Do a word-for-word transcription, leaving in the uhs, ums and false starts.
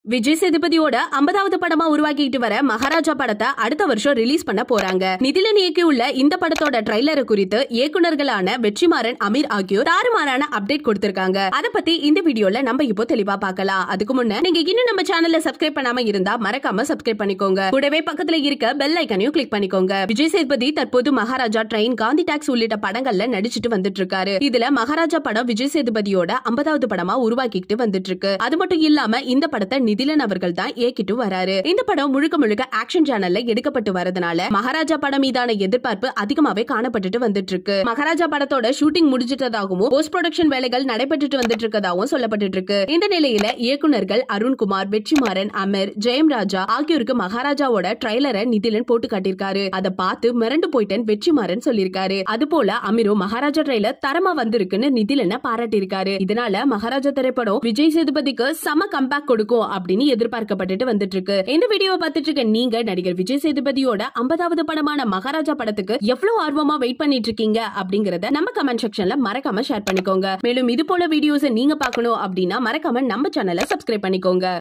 விஜய் சேதுபதியோட ஐம்பதாவது படமா உருவாக்கிட்டு வர மகாராஜா படத்தை அடுத்த வருஷம் ரிலீஸ் பண்ண போறாங்க. நிதிலன் இயக்கியுள்ள இந்த படத்தோட ட்ரைலரை குறித்து இயக்குனர்களான வெற்றிமாறன், அமீர் ஆகியோர் தாறுமாறான அப்டேட் கொடுத்திருக்காங்க. அத பத்தி இந்த வீடியோல நம்ம இப்போ தெளிவா பார்க்கலாம். அதுக்கு முன்ன நீங்க இன்னும் நம்ம சேனலை சப்ஸ்கிரைப் பண்ணாம இருந்தா மறக்காம சப்ஸ்கிரைப் பண்ணிக்கோங்க. கூடவே பக்கத்துல இருக்க பெல் ஐக்கனையும் கிளிக் பண்ணிக்கோங்க. விஜய் சேதுபதி தற்போது மகாராஜா, ட்ரெயின், காந்தி டாக்ஸ் உள்ளிட்ட படங்கள்ல நடிச்சிட்டு வந்துட்டு இருக்காரு. இதுல மகாராஜா படம் விஜய் சேதுபதியோட ஐம்பதாவது படமா உருவாக்கிட்டு வந்துட்டு இருக்கு. அது மட்டும் இல்லாம இந்த படத்தை நிதிலன் அவர்கள் தான் இயக்கிட்டு வராரு. இந்த படம் முழுக்க முழுக்க ஆக்ஷன் சேனல்ல எடுக்கப்பட்டு வரதுனால மகாராஜா படம் மீதான எதிர்பார்ப்பு அதிகமாவே காணப்பட்டு வந்துட்டு இருக்கு. மகாராஜா படத்தோட ஷூட்டிங் முடிஞ்சிட்டதாகவும் போஸ்ட் ப்ரொடக்ஷன் வேலைகள் நடைபெற்று வந்துட்டு இருக்கதாகவும் சொல்லப்பட்டு இருக்கு. இந்த நிலையில இயக்குனர்கள் அருண்குமார், வெற்றிமாறன், அமர், ஜெயம் ராஜா ஆகியோருக்கு மகாராஜாவோட ட்ரைலரை நிதிலன் போட்டு காட்டியிருக்காரு. அதை பார்த்து மிரண்டு போயிட்டேன் வெற்றிமாறன் சொல்லியிருக்காரு. அது போல அமீரும் மகாராஜா ட்ரைலர் தரமா வந்திருக்குன்னு நிதிலனை பாராட்டியிருக்காரு. இதனால மகாராஜா திரைப்படம் விஜய் சேதுபதிக்கு சம கம்பேக் கொடுக்கும் அப்படின்னு எதிர்பார்க்கப்பட்டு வந்துட்டு இருக்கு. இந்த வீடியோவை பார்த்துட்டு இருக்க நீங்க நடிகர் விஜய் சேதுபதியோட ஐம்பதாவது படமான மகாராஜா படத்துக்கு எவ்வளவு ஆர்வமா வெயிட் பண்ணிட்டு இருக்கீங்க அப்படிங்கறத நம்ம கமெண்ட் செக்ஷன்ல மறக்காம ஷேர் பண்ணிக்கோங்க. மேலும் இது போல வீடியோஸ் நீங்க பார்க்கணும் அப்படின்னா மறக்காம நம்ம சேனலை சப்ஸ்கிரைப் பண்ணிக்கோங்க.